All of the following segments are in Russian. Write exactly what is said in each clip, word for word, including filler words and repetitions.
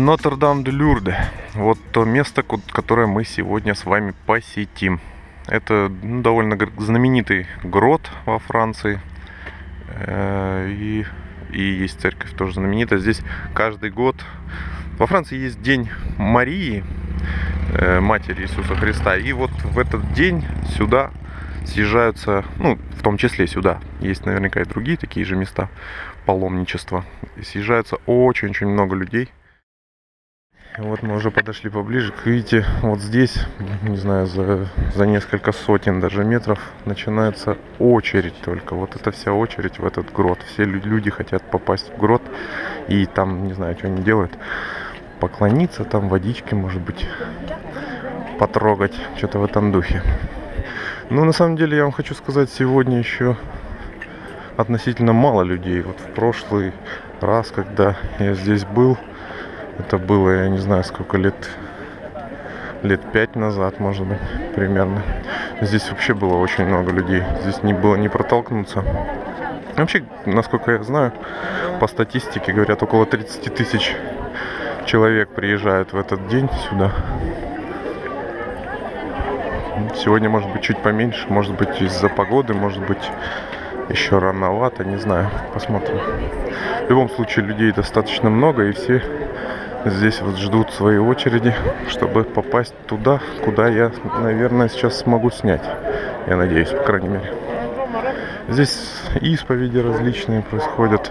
Нотр-Дам-де-Люрде. Вот то место, которое мы сегодня с вами посетим. Это ну, довольно знаменитый грот во Франции. И, и есть церковь тоже знаменитая. Здесь каждый год... Во Франции есть День Марии, Матери Иисуса Христа. И вот в этот день сюда съезжаются, ну, в том числе сюда. Есть наверняка и другие такие же места паломничества. И съезжаются очень-очень много людей. Вот мы уже подошли поближе. Видите, вот здесь, не знаю, за, за несколько сотен даже метров начинается очередь только. Вот это вся очередь в этот грот. Все люди хотят попасть в грот и там, не знаю, что они делают. Поклониться, там водички, может быть, потрогать. Что-то в этом духе. Ну, на самом деле, я вам хочу сказать, сегодня еще относительно мало людей. Вот в прошлый раз, когда я здесь был, это было, я не знаю, сколько лет, лет пять назад, может быть, примерно. Здесь вообще было очень много людей. Здесь не было не протолкнуться. Вообще, насколько я знаю, по статистике, говорят, около тридцать тысяч человек приезжают в этот день сюда. Сегодня, может быть, чуть поменьше, может быть, из-за погоды, может быть, еще рановато, не знаю, посмотрим. В любом случае, людей достаточно много, и все здесь вот ждут своей очереди, чтобы попасть туда, куда я, наверное, сейчас смогу снять. Я надеюсь, по крайней мере. Здесь исповеди различные происходят.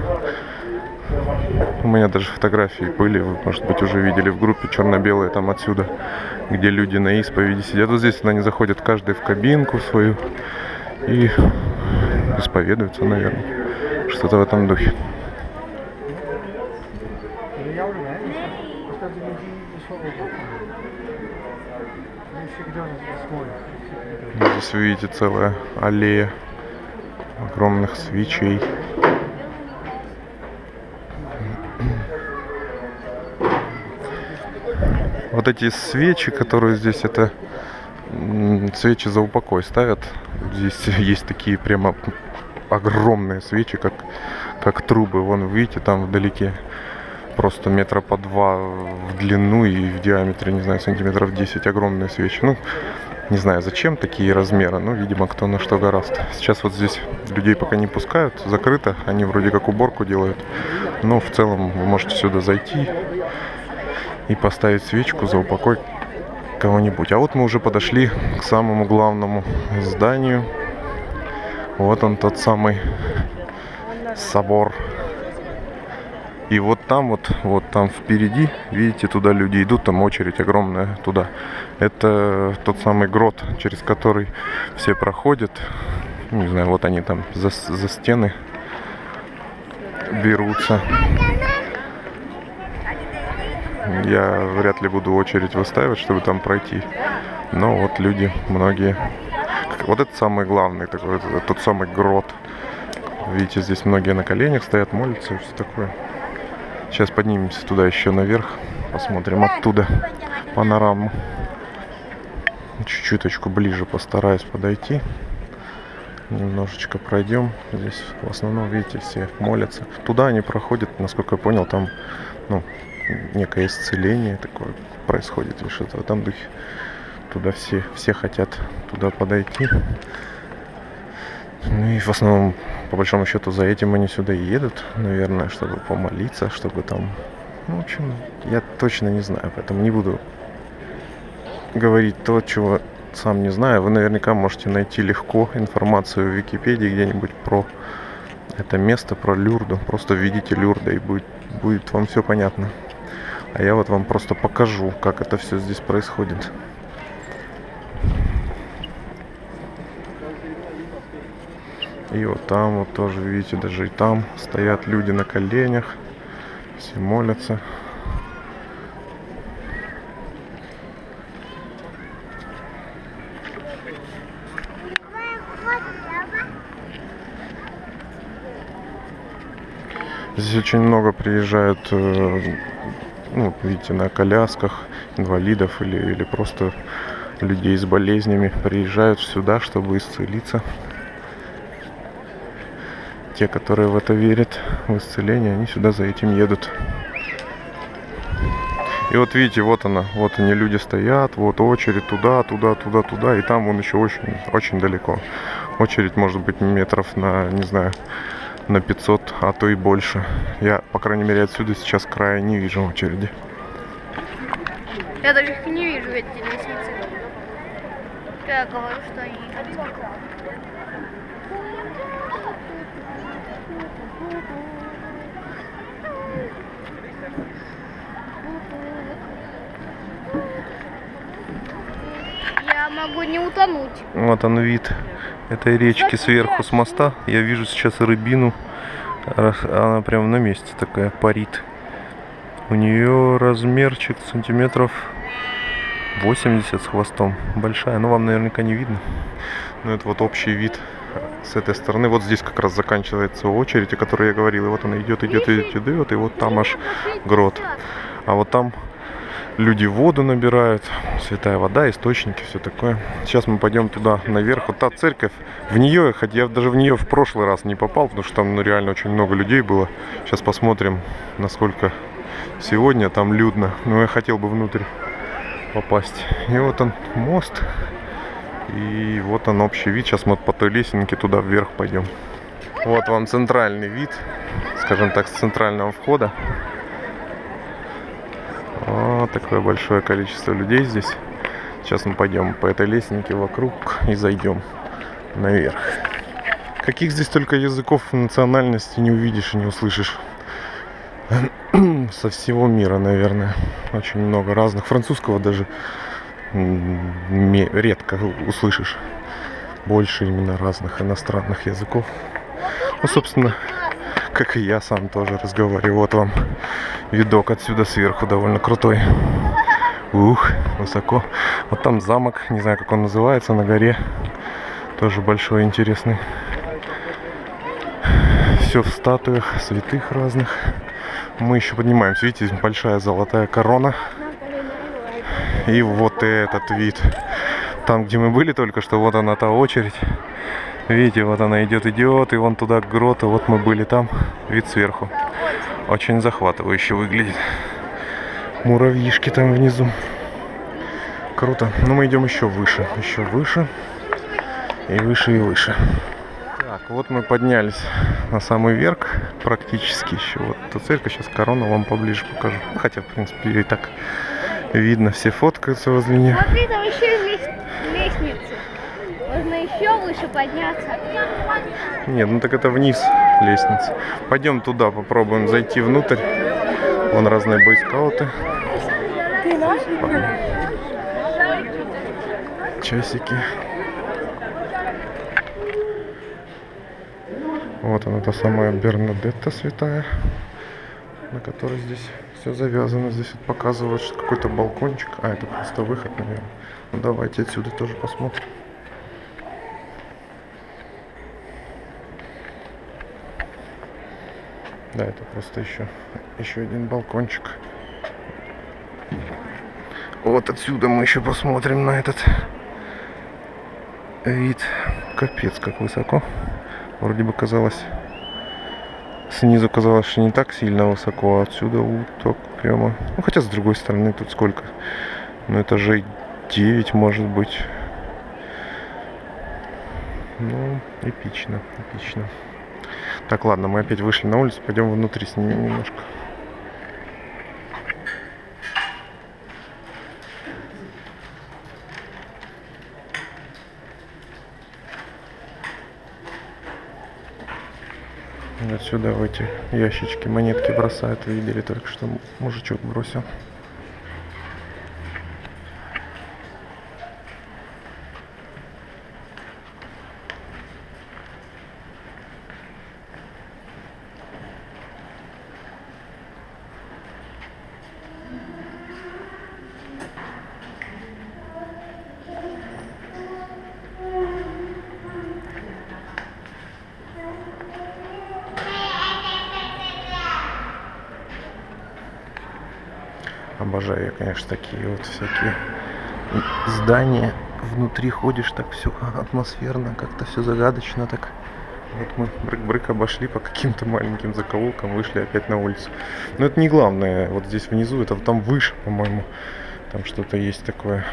У меня даже фотографии были, вы, может быть, уже видели в группе черно-белые там отсюда, где люди на исповеди сидят. Вот здесь они заходят каждый в кабинку свою и исповедуются, наверное. Что-то в этом духе. Здесь вы видите целая аллея огромных свечей. Вот эти свечи, которые здесь, это свечи за упокой ставят. Здесь есть такие прямо огромные свечи, как, как трубы. Вон, видите, там вдалеке просто метра по два в длину и в диаметре, не знаю, сантиметров десять. Огромные свечи. Ну, не знаю, зачем такие размеры, но, видимо, кто на что гораст. Сейчас вот здесь людей пока не пускают, закрыто. Они вроде как уборку делают. Но в целом вы можете сюда зайти и поставить свечку за упокой кого-нибудь. А вот мы уже подошли к самому главному зданию. Вот он, тот самый собор. И вот там вот, вот там впереди, видите, туда люди идут, там очередь огромная туда. Это тот самый грот, через который все проходят. Не знаю, вот они там за, за стены берутся. Я вряд ли буду очередь выстаивать, чтобы там пройти. Но вот люди, многие. Вот это самый главный, такой, это, тот самый грот. Видите, здесь многие на коленях стоят, молятся и все такое. Сейчас поднимемся туда еще наверх. Посмотрим оттуда панораму. Чуть-чуточку ближе постараюсь подойти. Немножечко пройдем. Здесь в основном, видите, все молятся. Туда они проходят, насколько я понял, там, ну, некое исцеление такое происходит, или что-то в этом духе. Туда все, все хотят туда подойти. Ну и в основном, по большому счету, за этим они сюда и едут, наверное, чтобы помолиться, чтобы там... Ну, в общем, я точно не знаю, поэтому не буду говорить то, чего сам не знаю. Вы наверняка можете найти легко информацию в Википедии где-нибудь про это место, про Люрду. Просто введите Люрда, и будет, будет вам все понятно. А я вот вам просто покажу, как это все здесь происходит. И вот там вот тоже, видите, даже и там стоят люди на коленях. Все молятся. Здесь очень много приезжают, ну, видите, на колясках инвалидов или, или просто людей с болезнями. Приезжают сюда, чтобы исцелиться. Те, которые в это верят, в исцеление, они сюда за этим едут. И вот видите, вот она, вот они, люди стоят, вот очередь туда, туда, туда, туда, и там вон еще очень, очень далеко. Очередь может быть метров на, не знаю, на пятьсот, а то и больше. Я, по крайней мере, отсюда сейчас края не вижу очереди. Я даже их не вижу, эти лестницы. Я говорю, что они... Я могу не утонуть. Вот он вид этой речки сверху с моста. Я вижу сейчас рыбину. Она прям на месте такая парит. У нее размерчик сантиметров восемьдесят с хвостом. Большая, но вам наверняка не видно. Но это вот общий вид с этой стороны. Вот здесь как раз заканчивается очередь, о которой я говорил. И вот она идет, идет, идет, идет. И вот там аж грот. А вот там люди воду набирают. Святая вода, источники, все такое. Сейчас мы пойдем туда наверх. Вот та церковь, в нее, хотя я даже в нее в прошлый раз не попал, потому что там ну, реально очень много людей было. Сейчас посмотрим, насколько сегодня там людно. Но я хотел бы внутрь попасть. И вот он мост. И вот он общий вид. Сейчас мы по той лесенке туда вверх пойдем. Вот вам центральный вид, скажем так, с центрального входа. Вот такое большое количество людей здесь. Сейчас мы пойдем по этой лестнике вокруг и зайдем наверх. Каких здесь только языков национальности не увидишь и не услышишь. Со всего мира, наверное. Очень много разных. Французского даже редко услышишь. Больше именно разных иностранных языков. Ну, собственно, как и я сам тоже разговариваю. Вот вам видок отсюда сверху довольно крутой. Ух, высоко. Вот там замок, не знаю, как он называется, на горе. Тоже большой, интересный. Все в статуях святых разных. Мы еще поднимаемся. Видите, большая золотая корона. И вот этот вид. Там, где мы были только что, вот она та очередь. Видите, вот она идет, идет, и вон туда к гроту. Вот мы были там. Вид сверху. Очень захватывающе выглядит. Муравьишки там внизу. Круто. Но мы идем еще выше. Еще выше. И выше, и выше. Так, вот мы поднялись на самый верх. Практически еще. Вот эта церковь. Сейчас корону вам поближе покажу. Хотя, в принципе, и так видно. Все фоткаются возле нее. Смотри, там еще есть лестница. Можно еще выше подняться. Нет, ну так это вниз лестница. Пойдем туда, попробуем зайти внутрь. Вон разные бойскауты. Часики. Вот она, та самая Бернадетта святая, на которой здесь все завязано. Здесь вот показывают, что какой-то балкончик. А, это просто выход, наверное. Ну давайте отсюда тоже посмотрим. Да, это просто еще, еще один балкончик. Вот отсюда мы еще посмотрим на этот вид. Капец, как высоко. Вроде бы казалось, снизу казалось, что не так сильно высоко, а отсюда вот так прямо. Ну, хотя с другой стороны тут сколько? Ну, этажей девять, может быть. Ну, эпично, эпично. Так, ладно, мы опять вышли на улицу, пойдем внутри снимем немножко. Отсюда в эти ящички монетки бросают. Видели только что, мужичок бросил. Обожаю я, конечно, такие вот всякие здания. Внутри ходишь, так все атмосферно, как-то все загадочно так. Вот мы брык-брык обошли по каким-то маленьким закоулкам, вышли опять на улицу. Но это не главное, вот здесь внизу, это там выше, по-моему, там что-то есть такое.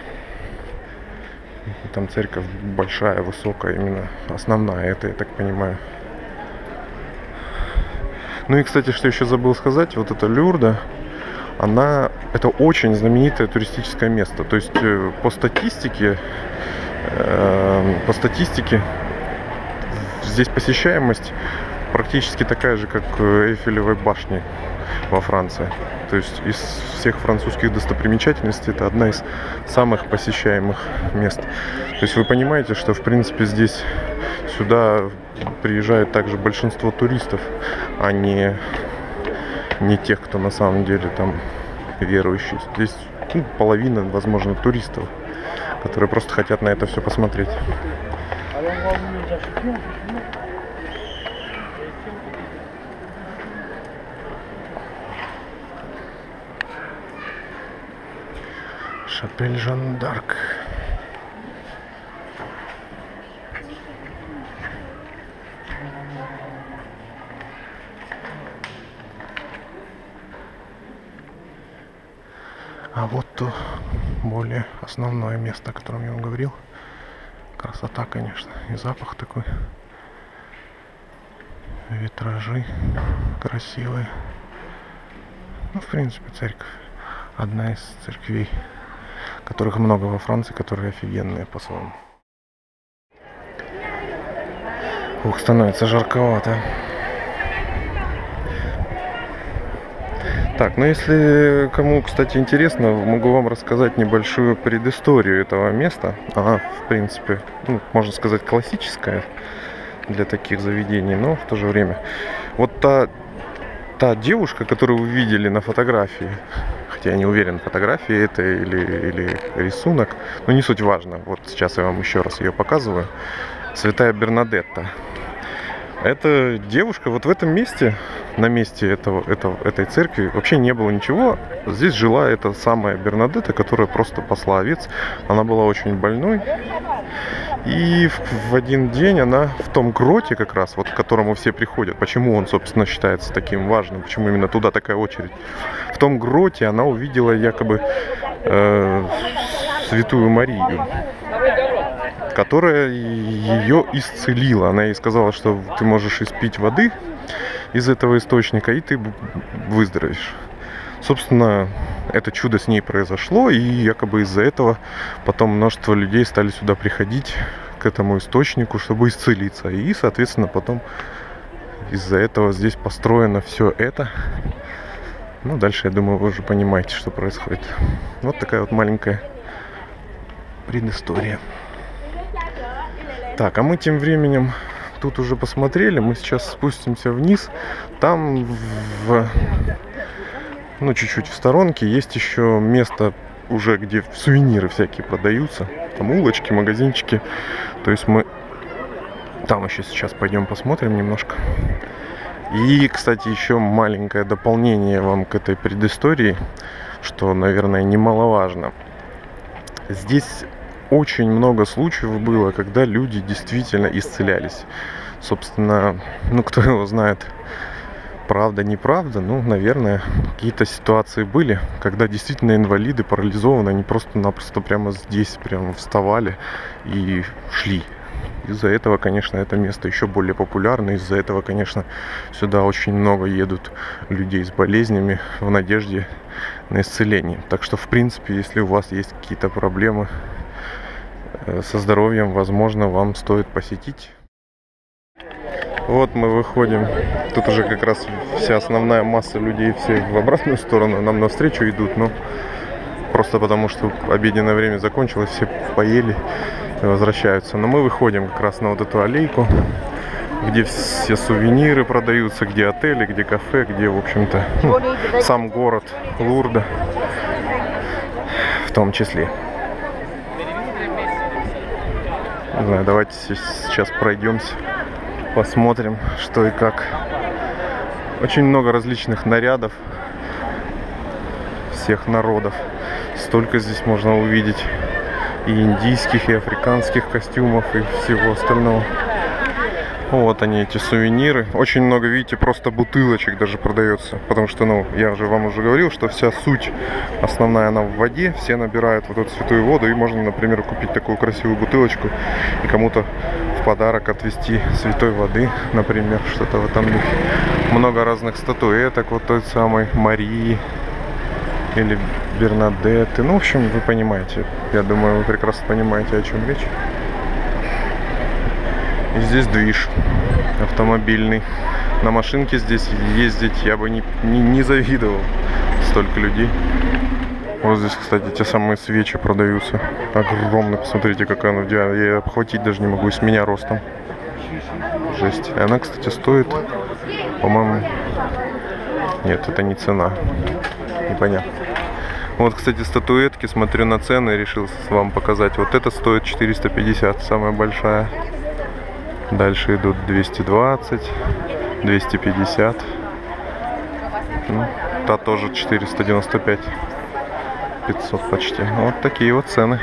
Там церковь большая, высокая, именно основная, это, я так понимаю. Ну и, кстати, что еще забыл сказать, вот эта Люрда, она, это очень знаменитое туристическое место. То есть по статистике, э, по статистике здесь посещаемость практически такая же, как Эйфелевой башни во Франции. То есть из всех французских достопримечательностей это одна из самых посещаемых мест. То есть вы понимаете, что в принципе здесь сюда приезжает также большинство туристов, а не, не тех, кто на самом деле там верующие. Здесь ну, половина, возможно, туристов, которые просто хотят на это все посмотреть. Шапель Жан д'Арк. А вот то более основное место, о котором я вам говорил. Красота, конечно, и запах такой. Витражи красивые. Ну, в принципе, церковь. Одна из церквей, которых много во Франции, которые офигенные по-своему. Ух, становится жарковато. Так, ну если кому, кстати, интересно, могу вам рассказать небольшую предысторию этого места. Она, в принципе, ну, можно сказать, классическая для таких заведений, но в то же время. Вот та, та девушка, которую вы видели на фотографии, хотя я не уверен, фотография это или, или рисунок, но не суть важно. Вот сейчас я вам еще раз ее показываю. Святая Бернадетта. Эта девушка вот в этом месте, на месте этого, этого, этой церкви вообще не было ничего. Здесь жила эта самая Бернадетта, которая просто пасла овец. Она была очень больной. И в, в один день она в том гроте как раз, вот к которому все приходят, почему он, собственно, считается таким важным, почему именно туда такая очередь. В том гроте она увидела якобы э, Святую Марию, которая ее исцелила. Она ей сказала, что ты можешь испить воды из этого источника, и ты выздоровеешь. Собственно, это чудо с ней произошло, и якобы из-за этого потом множество людей стали сюда приходить, к этому источнику, чтобы исцелиться. И, соответственно, потом из-за этого здесь построено все это. Ну, дальше, я думаю, вы уже понимаете, что происходит. Вот такая вот маленькая предыстория. Так, а мы тем временем тут уже посмотрели. Мы сейчас спустимся вниз. Там в... ну, чуть-чуть в сторонке есть еще место уже, где сувениры всякие продаются. Там улочки, магазинчики. То есть мы там еще сейчас пойдем посмотрим немножко. И, кстати, еще маленькое дополнение вам к этой предыстории, что, наверное, немаловажно. Здесь очень много случаев было, когда люди действительно исцелялись. Собственно, ну, кто его знает, правда, неправда, ну, наверное, какие-то ситуации были, когда действительно инвалиды, парализованные, они просто-напросто прямо здесь прямо вставали и шли. Из-за этого, конечно, это место еще более популярно. Из-за этого, конечно, сюда очень много едут людей с болезнями в надежде на исцеление. Так что, в принципе, если у вас есть какие-то проблемы со здоровьем, возможно, вам стоит посетить. Вот мы выходим. Тут уже как раз вся основная масса людей все в обратную сторону нам навстречу идут, но просто потому, что обеденное время закончилось, все поели и возвращаются. Но мы выходим как раз на вот эту аллейку, где все сувениры продаются, где отели, где кафе, где, в общем-то, ну, сам город Лурда в том числе. Не знаю, давайте сейчас пройдемся, посмотрим, что и как. Очень много различных нарядов всех народов. Столько здесь можно увидеть и индийских, и африканских костюмов, и всего остального. Вот они, эти сувениры. Очень много, видите, просто бутылочек даже продается. Потому что, ну, я же вам уже говорил, что вся суть основная, она в воде. Все набирают вот эту святую воду. И можно, например, купить такую красивую бутылочку и кому-то в подарок отвезти святой воды, например, что-то в этом духе. Много разных статуэток, вот той самой Марии или Бернадетты. Ну, в общем, вы понимаете. Я думаю, вы прекрасно понимаете, о чем речь. И здесь движ автомобильный. На машинке здесь ездить я бы не, не, не завидовал. Столько людей. Вот здесь, кстати, те самые свечи продаются. Огромные. Посмотрите, какая она. Я ее обхватить даже не могу. И с меня ростом. Жесть. И она, кстати, стоит, по-моему... Нет, это не цена. Непонятно. Вот, кстати, статуэтки. Смотрю на цены и решил вам показать. Вот это стоит четыреста пятьдесят. Самая большая. Дальше идут двести двадцать, двести пятьдесят. Ну, та тоже четыреста девяносто пять. пятьсот почти. Вот такие вот цены.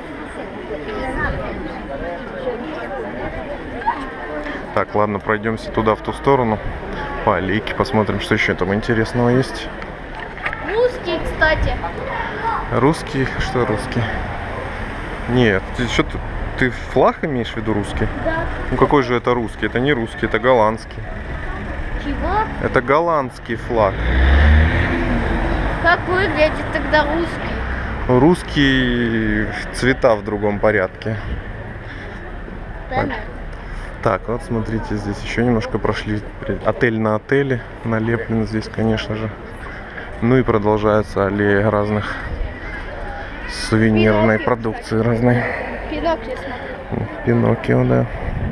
Так, ладно, пройдемся туда, в ту сторону. По аллейке посмотрим, что еще там интересного есть. Русский, кстати. Русский? Что русский? Нет, ты что ты? Ты флаг имеешь в виду русский? Да. Ну какой же это русский? Это не русский, это голландский. Чего? Это голландский флаг. Как выглядит тогда русский? Русский цвета в другом порядке. Понятно. Так, вот смотрите, здесь еще немножко прошли. Отель на отеле налеплен здесь, конечно же. Ну и продолжается аллея разных сувенирной Пиноккио, продукции кстати. разной. Пиноккио, смотри. Пиноккио, да.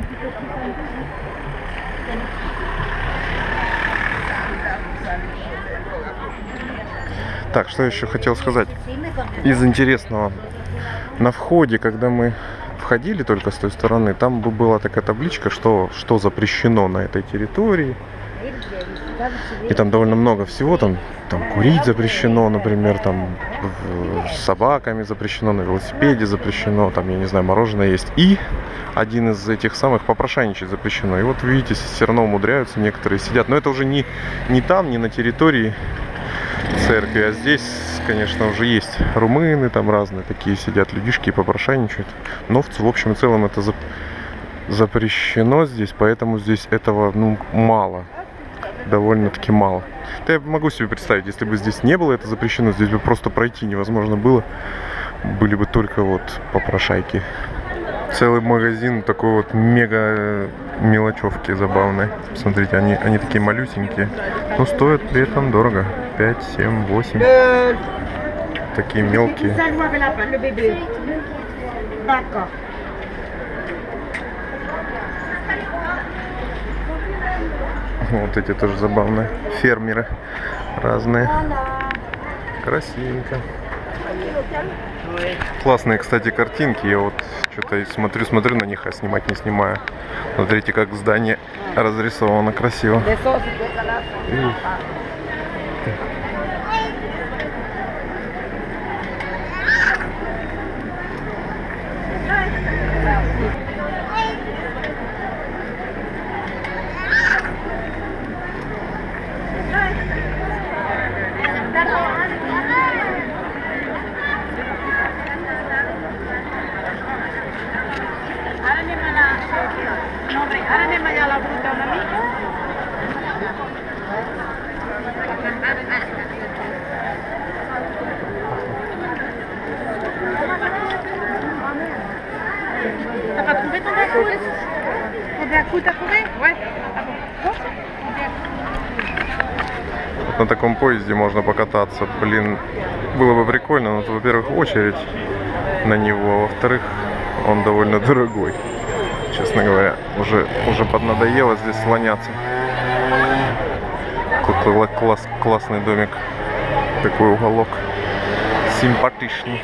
Так, что еще хотел сказать из интересного. На входе, когда мы входили только с той стороны, там была такая табличка, что, что запрещено на этой территории. И там довольно много всего, там, там курить запрещено, например, там с собаками запрещено, на велосипеде запрещено, там, я не знаю, мороженое есть. И один из этих самых попрошайничать запрещено. И вот видите, все равно умудряются, некоторые сидят. Но это уже не, не там, не на территории церкви, а здесь, конечно, уже есть румыны, там разные такие сидят людишки и попрошайничают. Но в, в общем и целом это за, запрещено здесь, поэтому здесь этого, ну, мало. Довольно-таки мало. Да я могу себе представить, если бы здесь не было это запрещено, здесь бы просто пройти невозможно было. Были бы только вот попрошайки. Целый магазин такой вот мега мелочевки забавной. Смотрите, они, они такие малюсенькие, но стоят при этом дорого. пять, семь, восемь. Такие мелкие. Вот эти тоже забавные. Фермеры разные. Красивенько. Классные, кстати, картинки. Я вот что-то смотрю, смотрю на них, а снимать не снимаю. Смотрите, как здание разрисовано красиво. И... T'as pas trouvé ton Berkut? Ton Berkut, t'as trouvé? Ouais. Ah bon? На таком поезде можно покататься. Блин, было бы прикольно, но, во-первых, очередь на него, во-вторых, он довольно дорогой. Честно говоря, уже, уже поднадоело здесь слоняться. Какой класс, классный домик. Такой уголок. Симпатичный.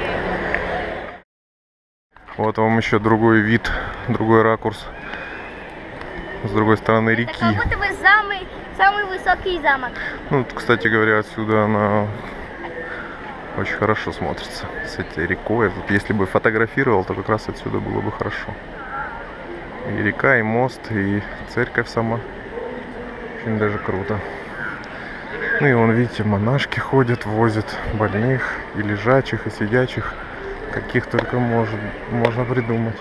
Вот вам еще другой вид, другой ракурс. С другой стороны реки. Это как будто бы самый, самый высокий замок. Ну, кстати говоря, отсюда она очень хорошо смотрится. С этой рекой. Вот если бы фотографировал, то как раз отсюда было бы хорошо. И река, и мост, и церковь сама. Очень даже круто. Ну и вон, видите, монашки ходят, возят больных, и лежачих, и сидячих. Каких только может, можно придумать.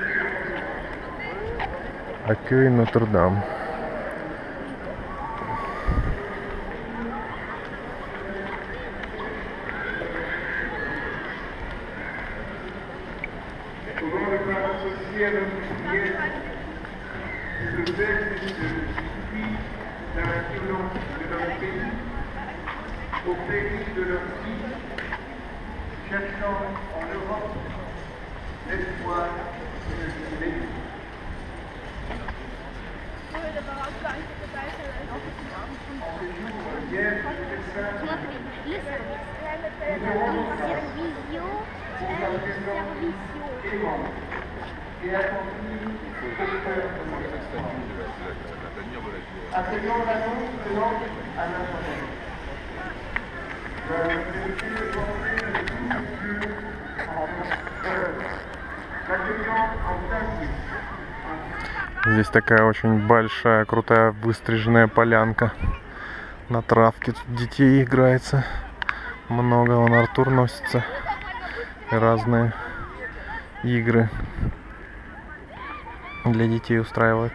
Акюй Нотр-Дам. Смотри, леса. Здесь такая очень большая, крутая, выстриженная полянка. На травке тут детей играется. Много, вон Артур носится. И разные игры для детей устраивают.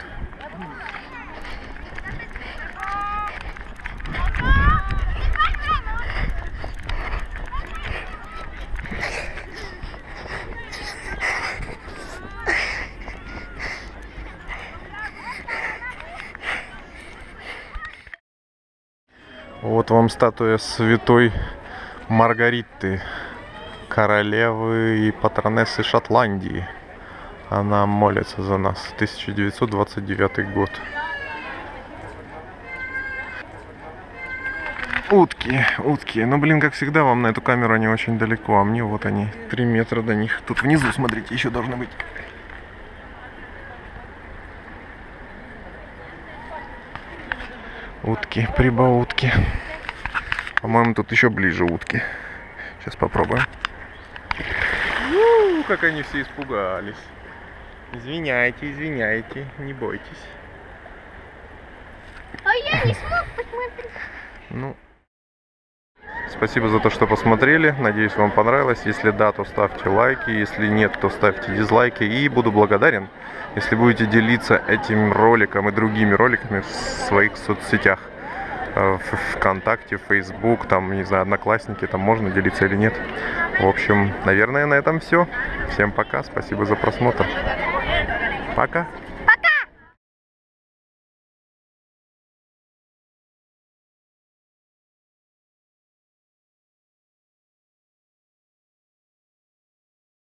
Вот вам статуя святой Маргариты, королевы и патронессы Шотландии. Она молится за нас. тысяча девятьсот двадцать девятый год. Утки, утки. Ну, блин, как всегда, вам на эту камеру они очень далеко, а мне вот они, три метра до них. Тут внизу, смотрите, еще должны быть. Утки, прибаутки. По-моему, тут еще ближе утки. Сейчас попробуем. У-у-у, как они все испугались. Извиняйте, извиняйте, не бойтесь. А я не смог посмотреть. Ну, спасибо за то, что посмотрели. Надеюсь, вам понравилось. Если да, то ставьте лайки. Если нет, то ставьте дизлайки. И буду благодарен, если будете делиться этим роликом и другими роликами в своих соцсетях. В ВКонтакте, Фейсбук, там, не знаю, Одноклассники, там можно делиться или нет. В общем, наверное, на этом все. Всем пока, спасибо за просмотр. Пока.